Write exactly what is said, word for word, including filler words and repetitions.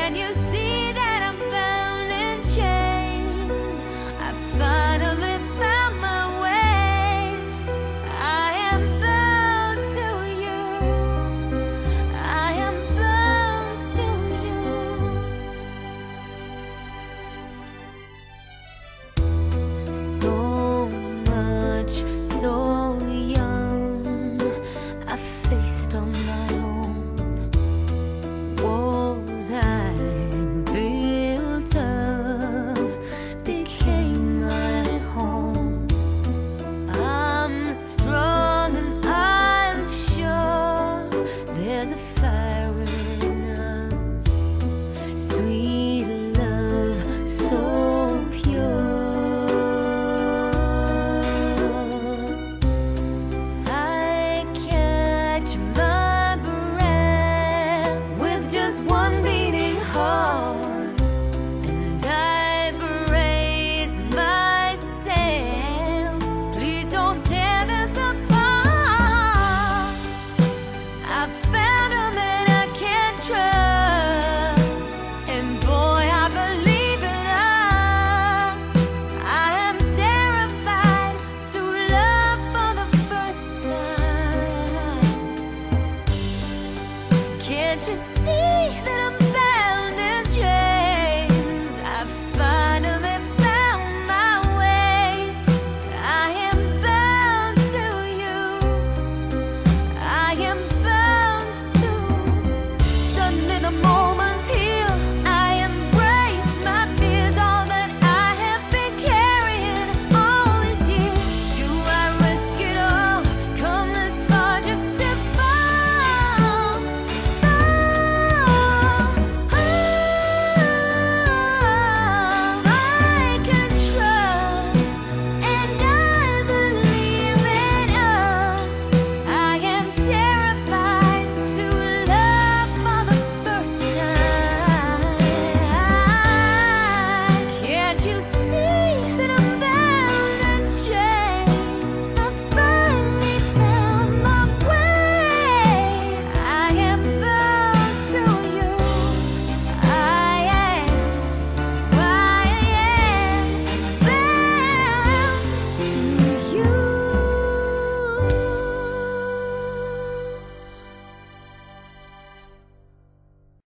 Can you see that I'm bound in chains? I finally found my way. I am bound to you. I am bound to you. So much, so young, I faced on my own. Walls I built up became my home. I'm strong and I'm sure there's a fire in us, sweet love, so pure. I catch my breath with just one beating heart, and I brace myself. Please don't tear this apart. I found a man I can trust, and boy, I believe in us. I am terrified to love for the first time. Can't you see that I'm